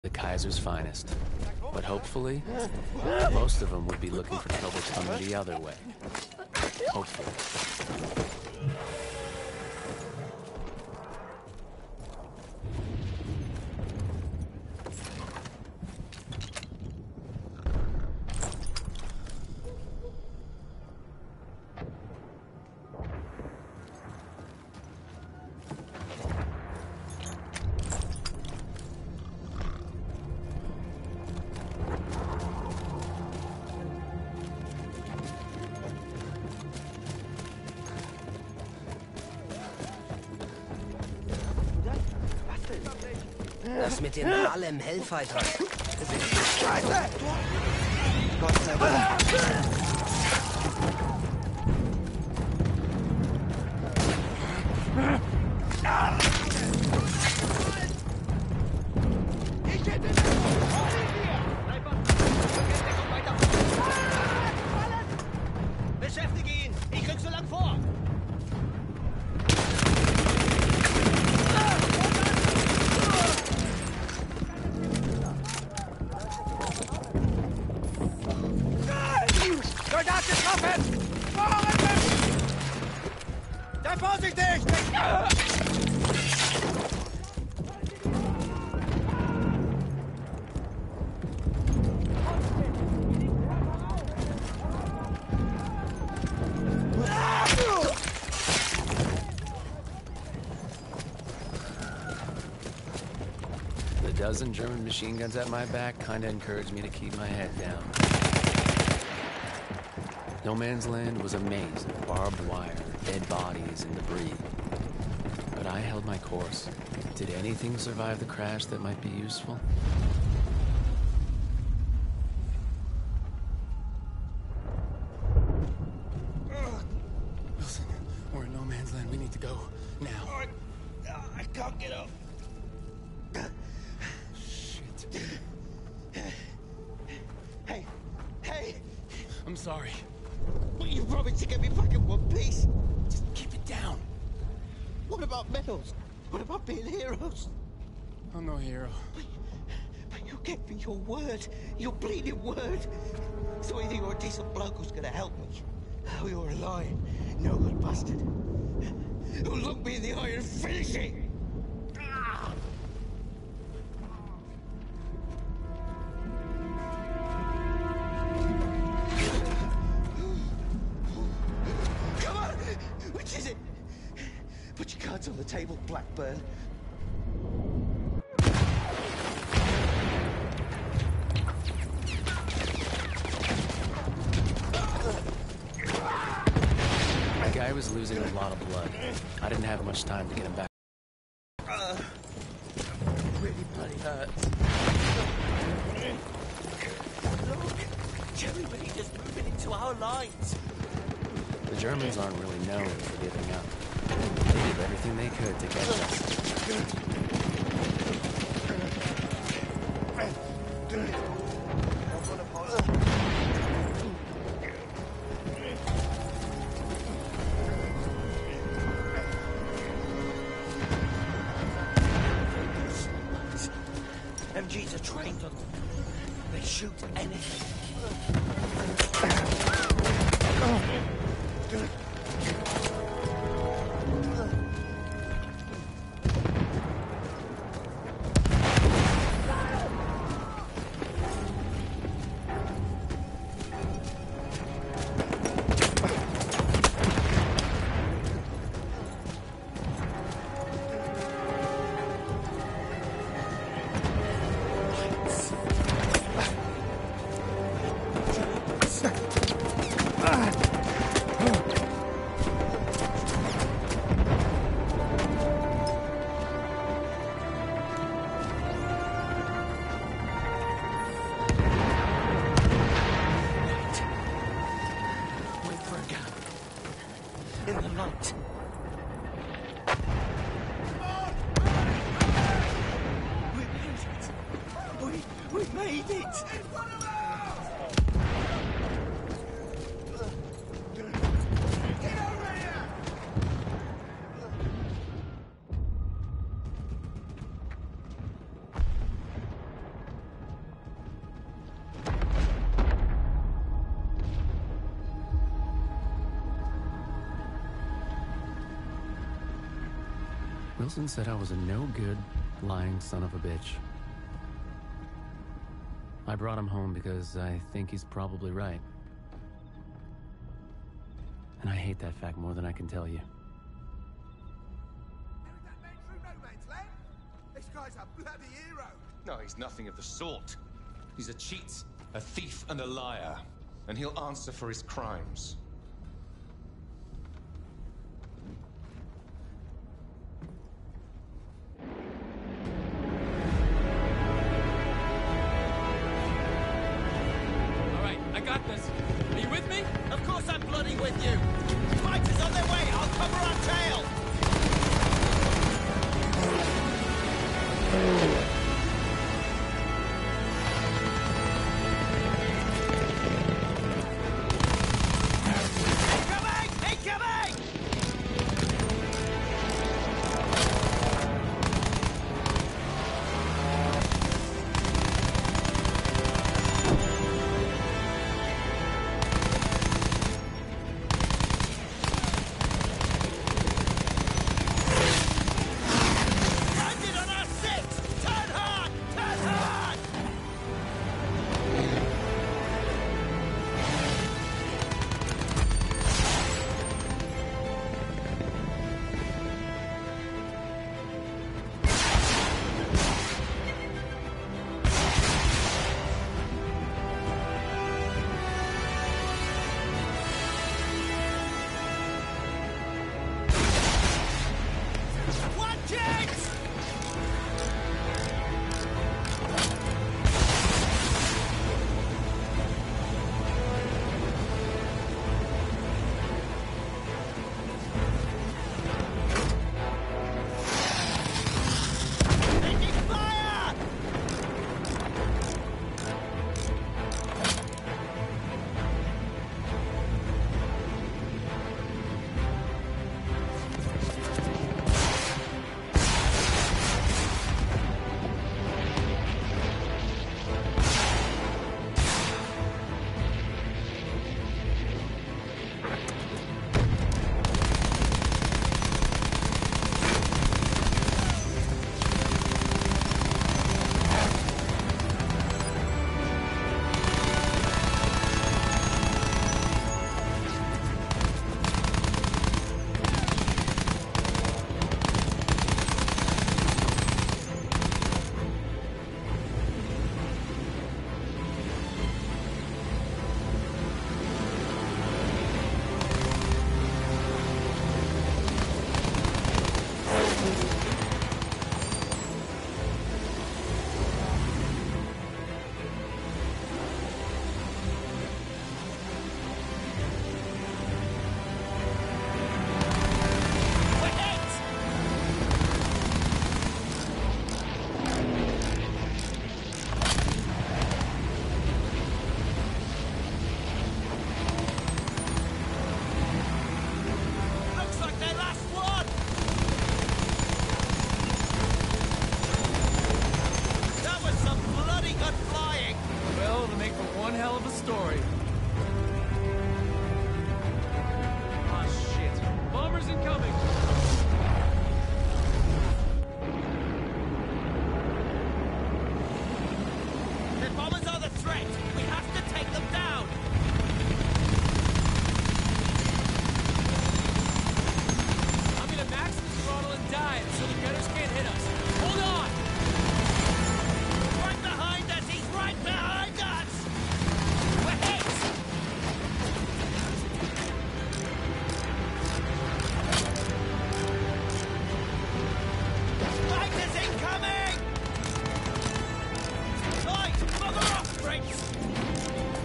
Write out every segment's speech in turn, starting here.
The Kaiser's finest. But hopefully, most of them would be looking for trouble coming the other way. Hopefully. Das mit den Harlem Hellfightern. Scheiße! Gott sei Dank. Beschäftige ihn! Ich rück so lang vor! Soldat getroffen! Vorrücken! Sei vorsichtig! The dozen German machine guns at my back kinda encouraged me to keep my head down. No Man's Land was a maze of barbed wire, dead bodies, and debris. But I held my course. Did anything survive the crash that might be useful? Wilson, we're in No Man's Land. We need to go now. I can't get up. Shit. Hey! I'm sorry. Well, you promised to get me back in one piece. Just keep it down. What about medals? What about being heroes? I'm no hero. But you gave me your word. Your bleeding word. So either you're a decent bloke who's gonna help me, or you're a lying, no good bastard who'll look me in the eye and finish it. Come on! Which is it? Put your cards on the table, Blackburn. The guy was losing a lot of blood. I didn't have much time to get him back. Really bloody hurts. Look! Everybody just moving into our lines. The Germans aren't really known for giving up. They did everything they could to catch us. MGs are trained on them. They shoot anything. Wait for a gap. In the light. We made it! Wilson said I was a no-good, lying son of a bitch. I brought him home because I think he's probably right. And I hate that fact more than I can tell you. That man through no man's land? This guy's a bloody hero. No, he's nothing of the sort. He's a cheat, a thief, and a liar. And he'll answer for his crimes. All right, I got this. Are you with me? Of course I'm bloody with you! Fighters on their way! I'll cover our tail! Incoming! Incoming! Landed on our six! Turn hard! Turn hard! Watch it! Taking fire! We're hit! Looks like their last one! That was some bloody good flying! Well, to make for one hell of a story. Ah, shit. Bombers incoming! The bombers are the threat! We have to take them down! I'm gonna max the throttle and dive so the gunners can't hit us. Hold on! Right behind us! He's right behind us! We're hit! Fighters incoming! Right! Bugger off, Briggs!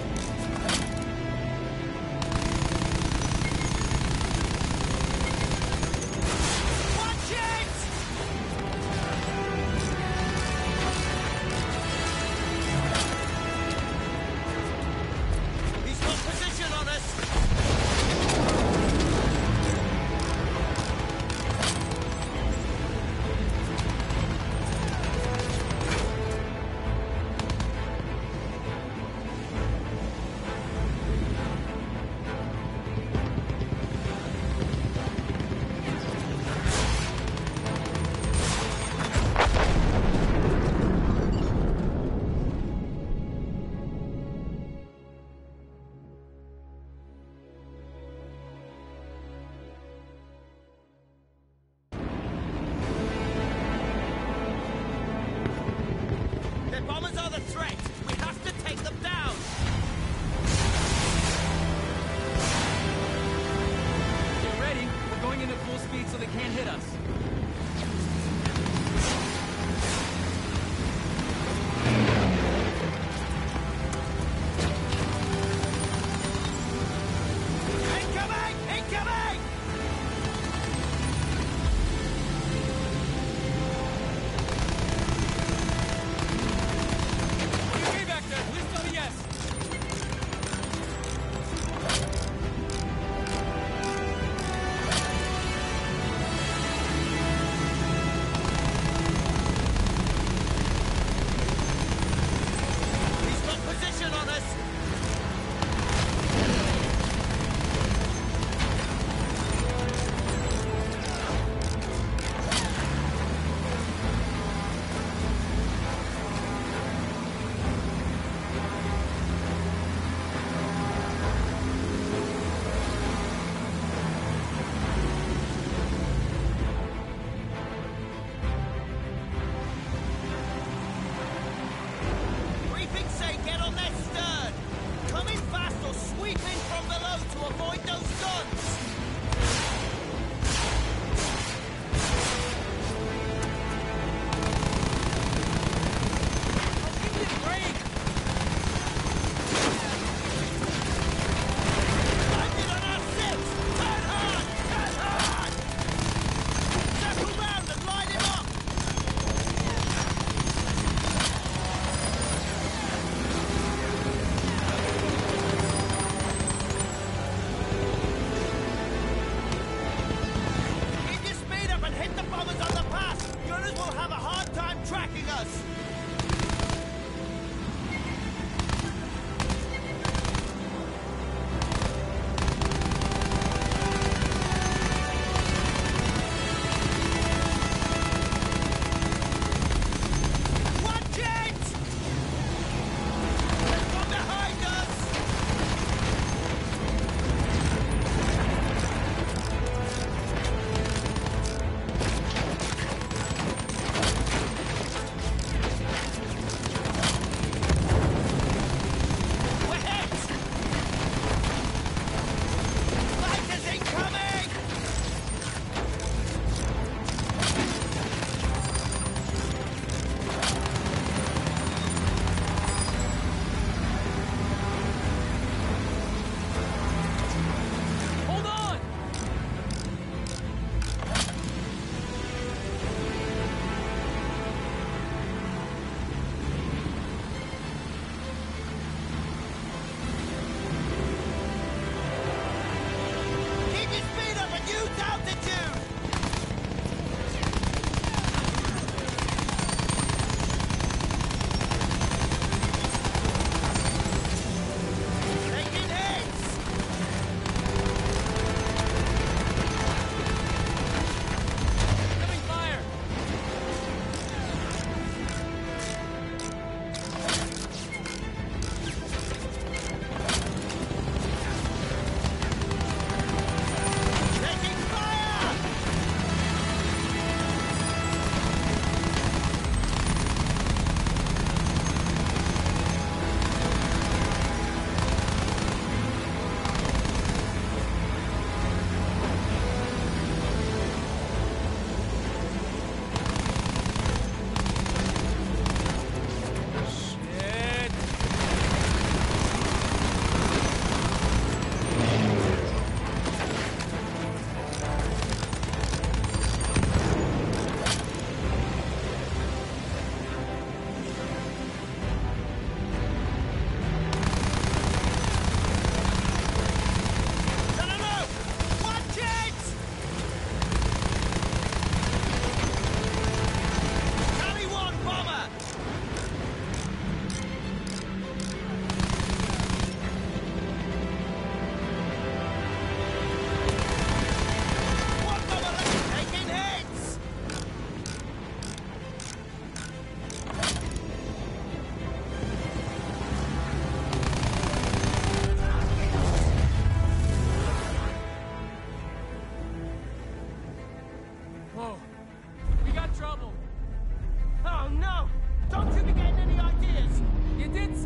Watch it! He's got position on us!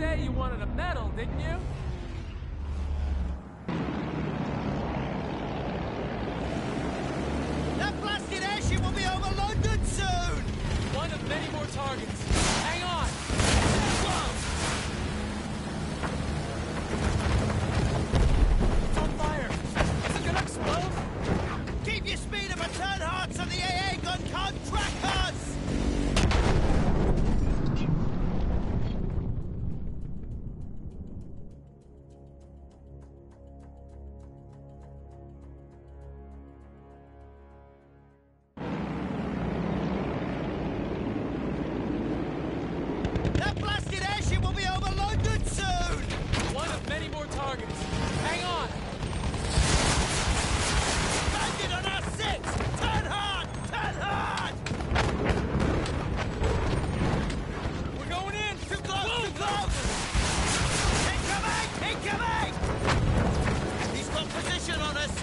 say you wanted a medal, didn't you? That blasted airship will be over London soon! One of many more targets. Hang on! It's on fire! Is it gonna explode? Keep your speed up and turn hard so the AA gun can't track us! That blasted airship will be over London soon! One of many more targets. Hang on! Landed on our six! Turn hard! Turn hard! We're going in! Too close! Too close! Incoming! Incoming! He's got position on us!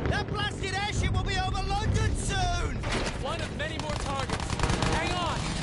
That blasted airship will be over London soon! One of many more targets. Hang on!